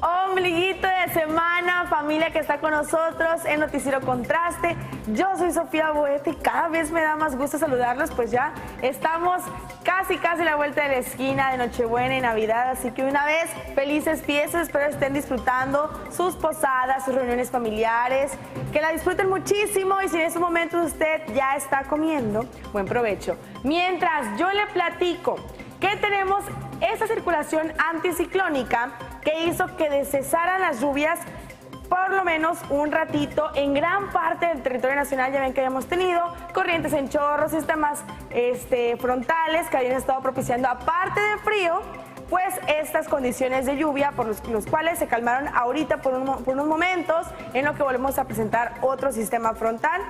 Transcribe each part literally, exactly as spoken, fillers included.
Ombliguito de semana, familia que está con nosotros en Noticiero Contraste. Yo soy Sofía Boeta y cada vez me da más gusto saludarlos, pues ya estamos casi casi a la vuelta de la esquina de Nochebuena y Navidad, así que una vez, felices fiestas, espero estén disfrutando sus posadas, sus reuniones familiares, que la disfruten muchísimo y si en estos momentos usted ya está comiendo, buen provecho. Mientras yo le platico que tenemos esa circulación anticiclónica que hizo que cesaran las lluvias por lo menos un ratito en gran parte del territorio nacional. Ya ven que habíamos tenido corrientes en chorro, sistemas este, frontales que habían estado propiciando, aparte del frío, pues estas condiciones de lluvia por los, los cuales se calmaron ahorita por, un, por unos momentos en lo que volvemos a presentar otro sistema frontal.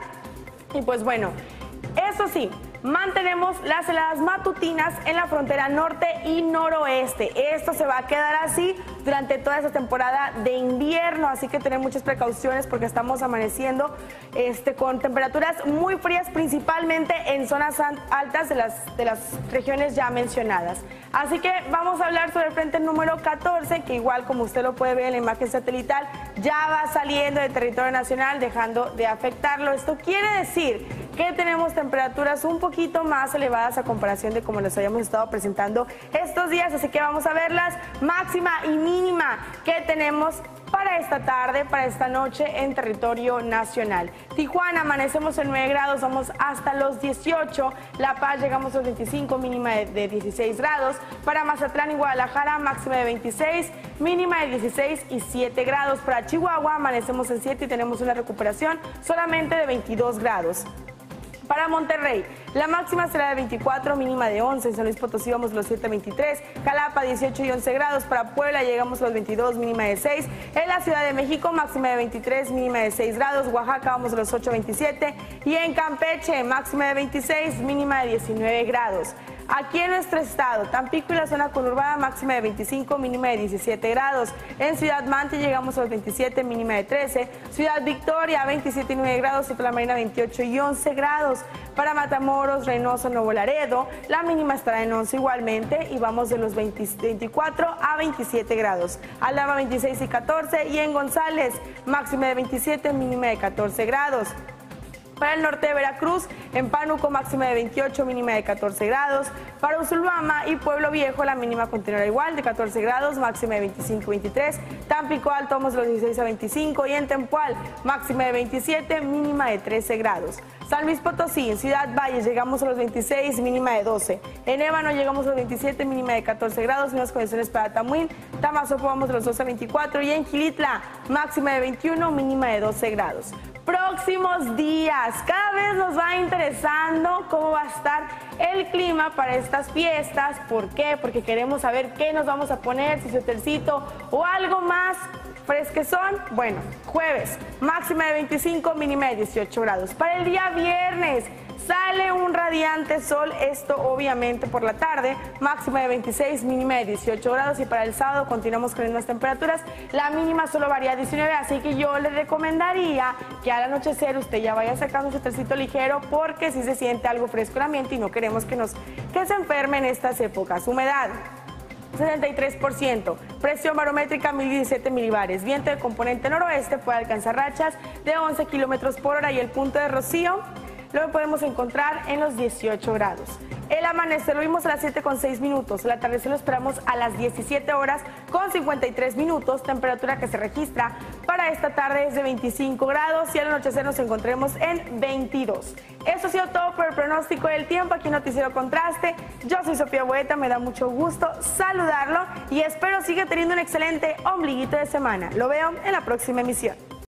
Y pues bueno, eso sí, mantenemos las heladas matutinas en la frontera norte y noroeste. Esto se va a quedar así durante toda esta temporada de invierno, así que tener muchas precauciones porque estamos amaneciendo este, con temperaturas muy frías, principalmente en zonas altas de las, de las regiones ya mencionadas. Así que vamos a hablar sobre el frente número catorce, que igual como usted lo puede ver en la imagen satelital, ya va saliendo del territorio nacional, dejando de afectarlo. Esto quiere decir que tenemos temperaturas un poquito más elevadas a comparación de como les habíamos estado presentando estos días, así que vamos a ver las máxima y mínima que tenemos para esta tarde, para esta noche en territorio nacional. Tijuana, amanecemos en nueve grados, vamos hasta los dieciocho. La Paz, llegamos a los veinticinco, mínima de, de dieciséis grados. Para Mazatlán y Guadalajara, máxima de veintiséis, mínima de dieciséis y siete grados. Para Chihuahua, amanecemos en siete y tenemos una recuperación solamente de veintidós grados. Para Monterrey, la máxima será de veinticuatro, mínima de once. En San Luis Potosí vamos a los siete, veintitrés. Jalapa, dieciocho y once grados. Para Puebla llegamos a los veintidós, mínima de seis. En la Ciudad de México, máxima de veintitrés, mínima de seis grados. Oaxaca vamos a los ocho, veintisiete. Y en Campeche, máxima de veintiséis, mínima de diecinueve grados. Aquí en nuestro estado, Tampico y la zona conurbada, máxima de veinticinco, mínima de diecisiete grados. En Ciudad Mante llegamos a los veintisiete, mínima de trece. Ciudad Victoria, veintisiete y nueve grados. Sotla Marina, veintiocho y once grados. Para Matamoros, Reynosa, Nuevo Laredo, la mínima estará en once igualmente y vamos de los veinte, veinticuatro a veintisiete grados. Aldama, veintiséis y catorce. Y en González, máxima de veintisiete, mínima de catorce grados. Para el norte de Veracruz, en Pánuco, máxima de veintiocho, mínima de catorce grados. Para Usulbama y Pueblo Viejo, la mínima continuará igual, de catorce grados, máxima de veinticinco, veintitrés. Tampico Alto, vamos de los dieciséis a veinticinco. Y en Tempual, máxima de veintisiete, mínima de trece grados. San Luis Potosí, en Ciudad Valles, llegamos a los veintiséis, mínima de doce. En Ébano, llegamos a los veintisiete, mínima de catorce grados. Mismas condiciones para Tamuín. Tamazopo, vamos de los doce a veinticuatro. Y en Xilitla, máxima de veintiuno, mínima de doce grados. Próximos días, cada vez nos va interesando cómo va a estar el clima para estas fiestas. ¿Por qué? Porque queremos saber qué nos vamos a poner, si suétercito o algo más fresquezón. Bueno, jueves, máxima de veinticinco, mínima de dieciocho grados. Para el día viernes, sale un radiante sol, esto obviamente por la tarde, máxima de veintiséis, mínima de dieciocho grados. Y para el sábado continuamos con las mismas temperaturas, la mínima solo varía a diecinueve, así que yo le recomendaría que al anochecer usted ya vaya sacando un suétercito ligero porque si se siente algo fresco el ambiente y no queremos que, nos, que se enferme en estas épocas. Humedad, setenta y tres por ciento. Presión barométrica, mil diecisiete milibares. Viento de componente noroeste puede alcanzar rachas de once kilómetros por hora y el punto de rocío lo podemos encontrar en los dieciocho grados. El amanecer lo vimos a las siete con seis minutos. El atardecer lo esperamos a las diecisiete horas con cincuenta y tres minutos. Temperatura que se registra para esta tarde es de veinticinco grados y al anochecer nos encontraremos en veintidós. Eso ha sido todo por el pronóstico del tiempo aquí en Noticiero Contraste. Yo soy Sofía Boeta, me da mucho gusto saludarlo y espero siga teniendo un excelente ombliguito de semana. Lo veo en la próxima emisión.